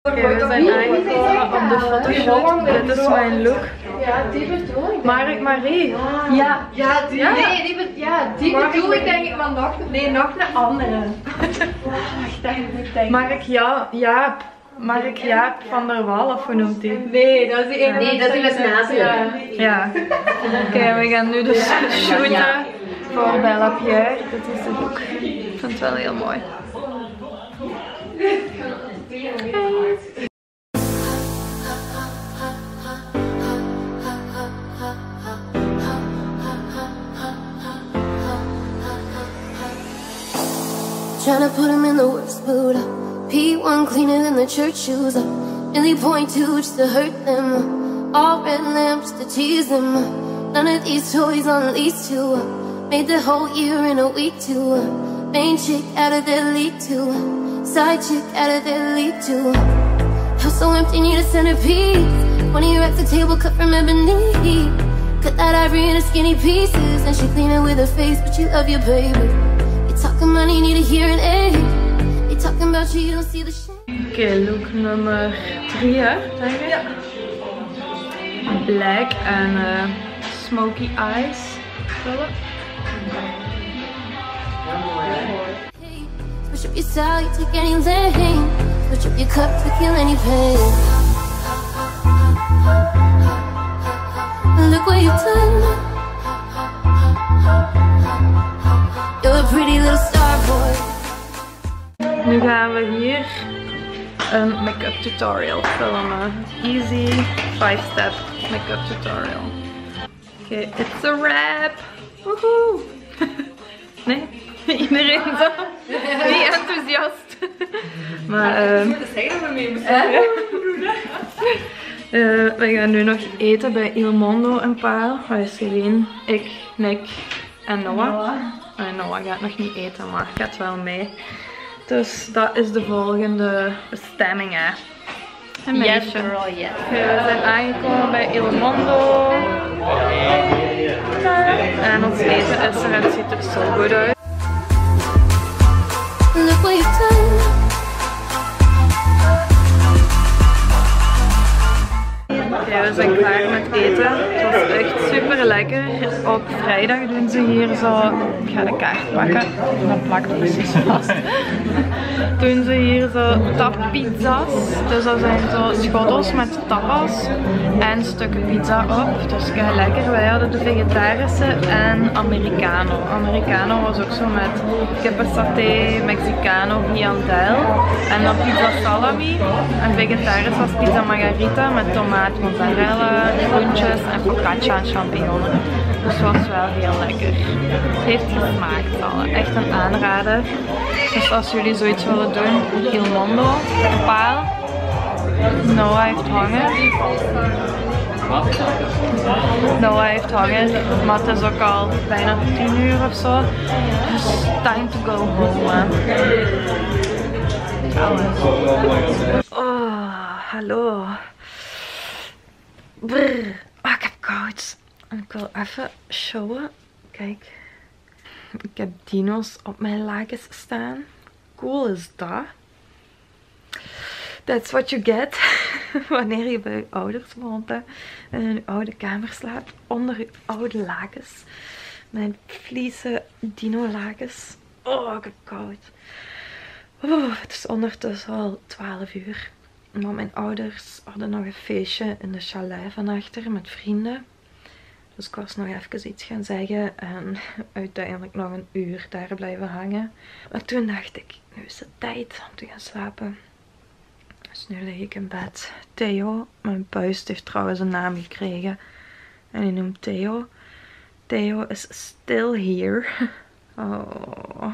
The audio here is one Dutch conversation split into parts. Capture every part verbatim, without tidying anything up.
Oké, we zijn aangekomen op de fotoshoot. Dit is mijn look. Ja, die bedoel ik. Marik Marie. Ja, ja, die, ja. Nee, die, be ja, die bedoel ik denk ik, maar nog, nee, nog een andere. Wacht, ik denk. Marik ja, Jaap. Marik Jaap van der Wal, of hoe noemt die? Nee, dat is die ene. Nee, dat is die met Ja. Ja. Oké, okay, we gaan nu dus shooten ja. voor Bella Pierre. Dit is de look. Ik vind het wel heel mooi. Tryna put him in the worst mood. P one cleaner than the church shoes. Really point two just to hurt them. All red lamps to tease them. None of these toys on lease to. Made the whole year in a week too. Main chick out of their league too. Side chick out of their league too. House so empty, need a centerpiece. One of your at the table cut from ebony. Cut that ivory into skinny pieces. And she clean it with her face, but you love your baby. Talking money, need a hearing aid. They talking about you, you don't see the shit. Oké, okay, look nummer drie, hè? Zeg je? Ja. Black en uh, smoky eyes. Vullen. Switch up your style, you take any lane. Switch up your cup to kill any pain. Look what you've done. You're a pretty little star boy. Nu gaan we hier een make-up tutorial filmen. Easy five step make-up tutorial. Oké, okay, it's a wrap. Woehoe. Nee, iedereen zo. Niet enthousiast. Maar uh, uh, we gaan nu nog eten bij Il Mondo een paar. Wij zijn ik, Nick en Noah. En Noah gaat nog niet eten, maar gaat wel mee. Dus dat is de volgende bestemming, hè. Een meisje. Yes, girl, yes. We zijn aangekomen bij Il Mondo. En ons eten is er en het ziet er zo goed uit. Look what you've done. Ja, we zijn klaar met eten. Het was echt super lekker. Op vrijdag doen ze hier zo. Ik ga de kaart pakken. Dat plakt precies vast. Doen ze hier zo tappizza's. Dus dat zijn zo schottels met tapas en stukken pizza op. Dus ga lekker. Wij hadden de vegetarische en Americano. Americano was ook zo met kippensaté, Mexicano, viandel en dan pizza salami. En vegetarisch was pizza margarita met tomaat, mozzarella, groentjes en focaccia en champignons. Dus het was wel heel lekker. Het heeft gesmaakt al. Echt een aanrader. Dus als jullie zoiets willen doen, Il Mondo, een paal. Noah heeft honger. Noah heeft honger, maar het is ook al bijna tien uur of zo. Dus time to go home. Oh, hallo. Brrr. Oh, ik heb koud. En ik wil even showen. Kijk. Ik heb dino's op mijn lakens staan. Cool is dat. That's what you get wanneer je bij je ouders woont, hè, en in je oude kamer slaapt. Onder je oude lakens. Mijn vliezen dino lakens. Oh, ik heb koud. Oh, het is ondertussen al twaalf uur. Maar mijn ouders hadden nog een feestje in de chalet van achter met vrienden. Dus ik was nog even iets gaan zeggen en uiteindelijk nog een uur daar blijven hangen. Maar toen dacht ik, nu is het tijd om te gaan slapen. Dus nu lig ik in bed. Theo, mijn puist, heeft trouwens een naam gekregen. En hij noemt Theo. Theo is still here. Oh.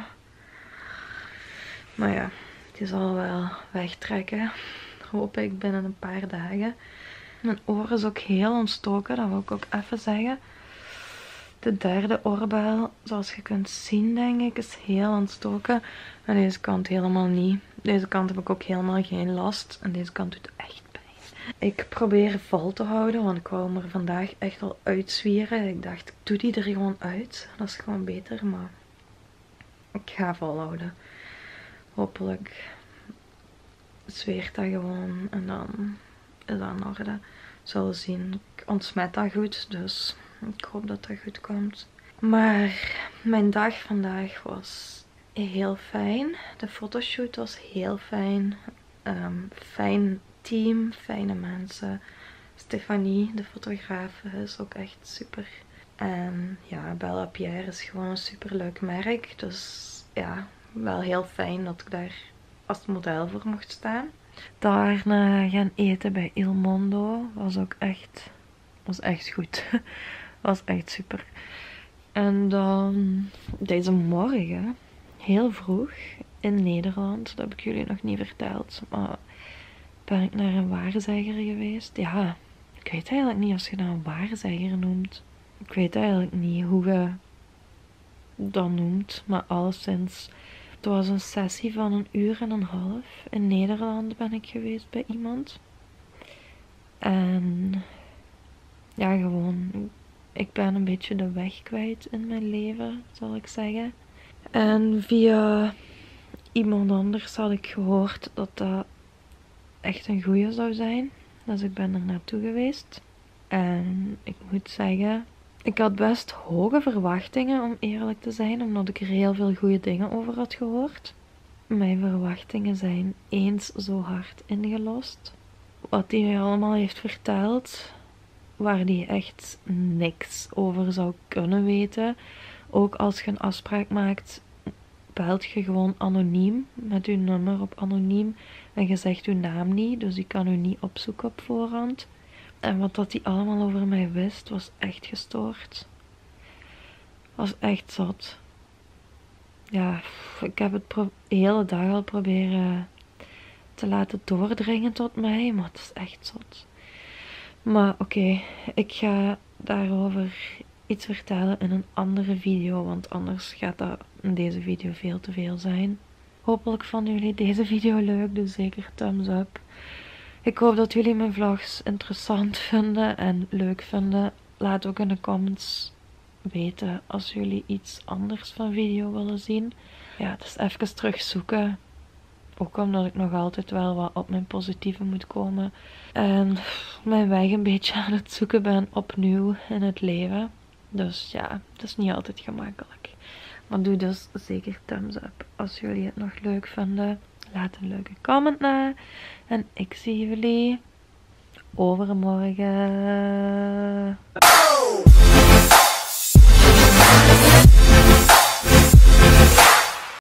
Maar ja, die zal wel wegtrekken. Hoop ik binnen een paar dagen. Mijn oor is ook heel ontstoken, dat wil ik ook even zeggen. De derde oorbel, zoals je kunt zien denk ik, is heel ontstoken. Aan deze kant helemaal niet. Deze kant heb ik ook helemaal geen last. En deze kant doet echt pijn. Ik probeer vol te houden, want ik wou hem er vandaag echt al uitzwieren. Ik dacht, ik doe die er gewoon uit. Dat is gewoon beter, maar ik ga volhouden. Hopelijk zweert dat gewoon en dan is dat in orde. Zullen zien. Ik ontsmet dat goed, dus ik hoop dat dat goed komt. Maar mijn dag vandaag was heel fijn. De fotoshoot was heel fijn. Um, fijn team, fijne mensen. Stefanie, de fotografe, is ook echt super. En ja, Bella Pierre is gewoon een super leuk merk. Dus ja, wel heel fijn dat ik daar als model voor mocht staan. Daarna gaan eten bij Il Mondo. Was ook echt, was echt goed. Was echt super. En dan deze morgen, heel vroeg, in Nederland, dat heb ik jullie nog niet verteld, maar ben ik naar een waarzegger geweest. Ja, ik weet eigenlijk niet als je dat een waarzegger noemt. Ik weet eigenlijk niet hoe je dat noemt, maar alleszins. Het was een sessie van een uur en een half. In Nederland ben ik geweest bij iemand. En ja, gewoon, ik ben een beetje de weg kwijt in mijn leven, zal ik zeggen. En via iemand anders had ik gehoord dat dat echt een goeie zou zijn. Dus ik ben er naartoe geweest. En ik moet zeggen, ik had best hoge verwachtingen om eerlijk te zijn, omdat ik er heel veel goede dingen over had gehoord. Mijn verwachtingen zijn eens zo hard ingelost. Wat hij mij allemaal heeft verteld, waar hij echt niks over zou kunnen weten. Ook als je een afspraak maakt, belt je gewoon anoniem, met je nummer op anoniem. En je zegt je naam niet, dus die kan u niet opzoeken op voorhand. En wat dat hij allemaal over mij wist, was echt gestoord. Was echt zot. Ja, ik heb het de hele dag al proberen te laten doordringen tot mij, maar het is echt zot. Maar oké, okay, ik ga daarover iets vertellen in een andere video, want anders gaat dat in deze video veel te veel zijn. Hopelijk vonden jullie deze video leuk, dus zeker thumbs up. Ik hoop dat jullie mijn vlogs interessant vinden en leuk vinden. Laat ook in de comments weten als jullie iets anders van video willen zien. Ja, het is even terugzoeken. Ook omdat ik nog altijd wel wat op mijn positieve moet komen. En mijn weg een beetje aan het zoeken ben opnieuw in het leven. Dus ja, het is niet altijd gemakkelijk. Maar doe dus zeker thumbs up als jullie het nog leuk vinden. Laat een leuke comment na. En ik zie jullie overmorgen.